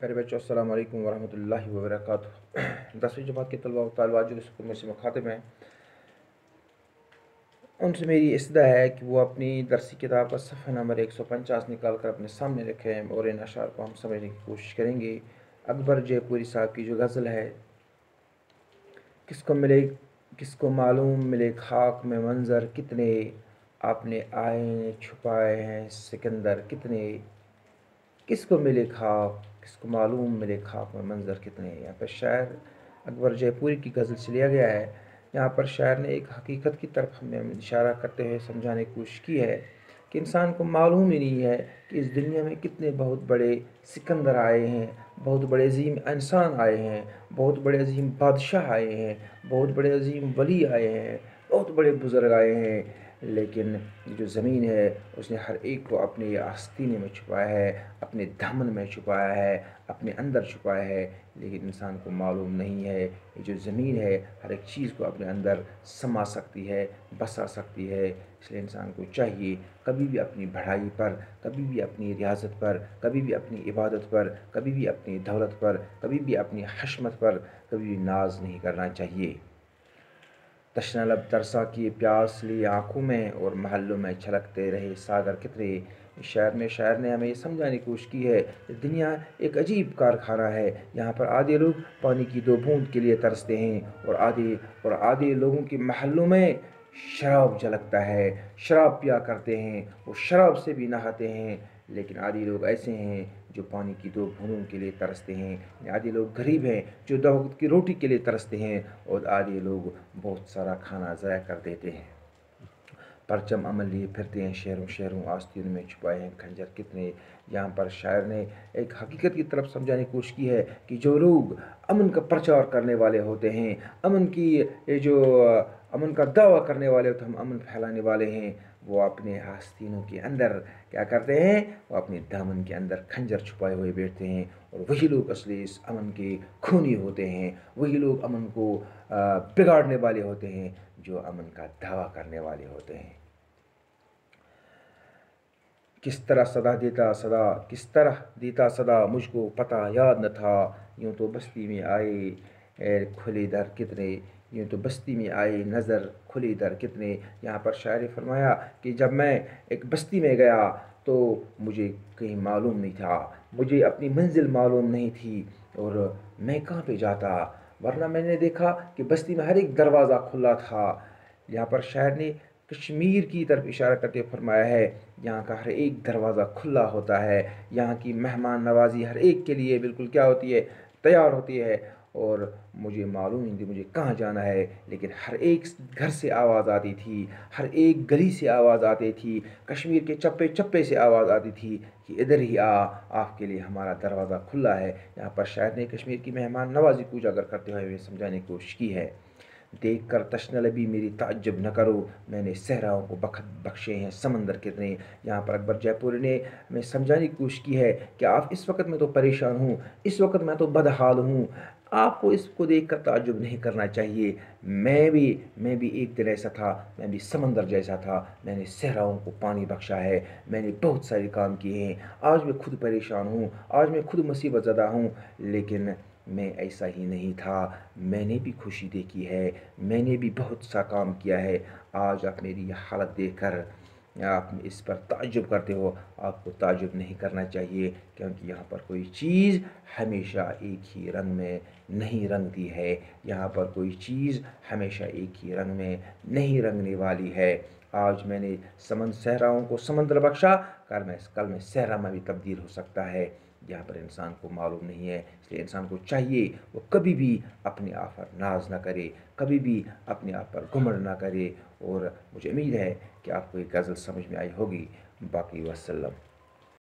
میرے بچوں السلام علیکم ورحمۃ اللہ وبرکاتہ۔ 10ویں جماعت کے طلباء و طالبات جو اس حکومت سے مخاطب ہیں، ان سے میری استدعا ہے کہ وہ اپنی درسی کتاب کا صفحہ نمبر 150 نکال کر اپنے سامنے رکھیں اور ان اشعار کو ہم سمجھنے کی کوشش کریں گے۔ اکبر جے پوری صاحب کی جو غزل ہے، کس کو معلوم ملے خاک میں منظر کتنے، آپ نے آئینے چھپائے ہیں سکندر کتنے، کس کو ملے خاک، کس کو معلوم ملے خاک میں منظر کتنے۔ یہاں پر شاعر اکبر جے پوری کی غزل سے لیا گیا ہے۔ یہاں پر شاعر نے ایک حقیقت کی طرف ہمیں اشارہ کرتے ہوئے سمجھانے کی کوشش کی ہے کہ انسان کو معلوم ہی نہیں ہے کہ اس دنیا میں کتنے بہت بڑے سکندر آئے ہیں، بہت بڑے عظیم انسان آئے ہیں، بہت بڑے عظیم بادشاہ آئے ہیں، بہت بڑے عظیم ولی آئے ہیں، بہت بڑے بزرگ آئے ہیں، لیکن جو زمین ہے اس نے ہر ایک کو اپنے آستینے میں چھپایا ہے، اپنے دامن میں چھپایا ہے، اپنے اندر چھپایا ہے، لیکن انسان کو معلوم نہیں ہے یہ جو زمین ہے ہر ایک چیز کو اپنے اندر سما سکتی ہے، بسا سکتی ہے۔ اس لیے انسان کو چاہیے کبھی بھی اپنی بڑھائی پر، کبھی بھی اپنی ریاضت پر، کبھی بھی اپنی عبادت پر، کبھی بھی اپنی دولت پر، کبھی بھی اپنی حشمت پر کبھی بھی ناز نہیں کرنا چاہیے۔ تشنہ لب ترسا کیے پیاس لی آنکھوں میں، اور محلوں میں چھلکتے رہے ساگر کتنے۔ شاعر نے ہمیں یہ سمجھانے کی کوشش کی ہے کہ دنیا ایک عجیب کارخانہ ہے۔ یہاں پر آدھے لوگ پانی کی 2 بوند کے لیے ترستے ہیں، اور آدھے لوگوں کے محلوں میں شراب جھلکتا ہے، شراب پیا کرتے ہیں، وہ شراب سے بھی نہاتے ہیں، لیکن آدھی لوگ ایسے ہیں جو پانی کی 2 بوندوں کے لیے ترستے ہیں۔ آدھے لوگ غریب ہیں جو 2 وقت کی روٹی کے لیے ترستے ہیں، اور آدھے لوگ بہت سارا کھانا ضائع کر دیتے ہیں۔ پرچم امن لیے پھرتے ہیں شہروں آستینوں میں چھپائے ہیں کھنجر کتنے۔ یہاں پر شاعر نے ایک حقیقت کی طرف سمجھانے کی کوشش کی ہے کہ جو لوگ امن کا پرچار کرنے والے ہوتے ہیں، امن کا دعویٰ کرنے والے ہوتے ہیں، ہم امن پھیلانے والے ہیں، وہ اپنے آستینوں کے اندر کیا کرتے ہیں؟ وہ اپنے دامن کے اندر کھنجر چھپائے ہوئے بیٹھتے ہیں، اور وہی لوگ اصلی اس امن کے خونی ہوتے ہیں، وہی لوگ امن کو بگاڑنے والے ہوتے ہیں جو امن کا دعویٰ کرنے والے ہوتے ہیں۔ کس طرح دیتا صدا مجھ کو پتہ یاد نہ تھا، یوں تو بستی میں آئے کھلے در کتنے، یوں تو بستی میں آئے نظر کھلے در کتنے۔ یہاں پر شاعر نے فرمایا کہ جب میں ایک بستی میں گیا تو مجھے کہیں معلوم نہیں تھا، مجھے اپنی منزل معلوم نہیں تھی، اور میں کہاں پہ جاتا، ورنہ میں نے دیکھا کہ بستی میں ہر ایک دروازہ کھلا تھا۔ یہاں پر شاعر نے کشمیر کی طرف اشارہ کرتے ہوئے فرمایا ہے، یہاں کا ہر ایک دروازہ کھلا ہوتا ہے، یہاں کی مہمان نوازی ہر ایک کے لیے بالکل کیا ہوتی ہے؟ تیار ہوتی ہے، اور مجھے معلوم نہیں تھی مجھے کہاں جانا ہے، لیکن ہر ایک گھر سے آواز آتی تھی، ہر ایک گلی سے آواز آتی تھی، کشمیر کے چپے چپے سے آواز آتی تھی کہ ادھر ہی آپ کے لیے ہمارا دروازہ کھلا ہے۔ یہاں پر شاعر نے کشمیر کی مہمان نوازی کو اجاگر کرتے ہوئے سمجھانے کی کوشش کی ہے۔ دیکھ کر تشنہ لبی میری تعجب نہ کرو، میں نے صحراؤں کو بخشے ہیں سمندر کتنے۔ یہاں پر اکبر جے پوری نے ہمیں سمجھانے کی کوشش کی ہے کہ آپ اس وقت میں تو پریشان ہوں، اس وقت میں تو بدحال ہوں، آپ کو اس کو دیکھ کر تعجب نہیں کرنا چاہیے۔ میں بھی ایک دن ایسا تھا، میں بھی سمندر جیسا تھا، میں نے صحراؤں کو پانی بخشا ہے، میں نے بہت سارے کام کیے ہیں، آج میں خود پریشان ہوں، آج میں خود مصیبت زدہ ہوں، لیکن میں ایسا ہی نہیں تھا، میں نے بھی خوشی دیکھی ہے، میں نے بھی بہت سا کام کیا ہے۔ آج آپ میری یہ حالت دیکھ کر آپ اس پر تعجب کرتے ہو، آپ کو تعجب نہیں کرنا چاہیے، کیونکہ یہاں پر کوئی چیز ہمیشہ ایک ہی رنگ میں نہیں رنگتی ہے، یہاں پر کوئی چیز ہمیشہ ایک ہی رنگ میں نہیں رنگنے والی ہے۔ آج میں نے صحراؤں کو سمندر بخشا، کل میں صحرا میں بھی تبدیل ہو سکتا ہے۔ یہاں پر انسان کو معلوم نہیں ہے، اس لیے انسان کو چاہیے وہ کبھی بھی اپنے آپ پر ناز نہ کرے، کبھی بھی اپنے آپ پر گھمنڈ نہ کرے، اور مجھے امید ہے کہ آپ کو یہ غزل سمجھ میں آئی ہوگی۔ باقی وسلم۔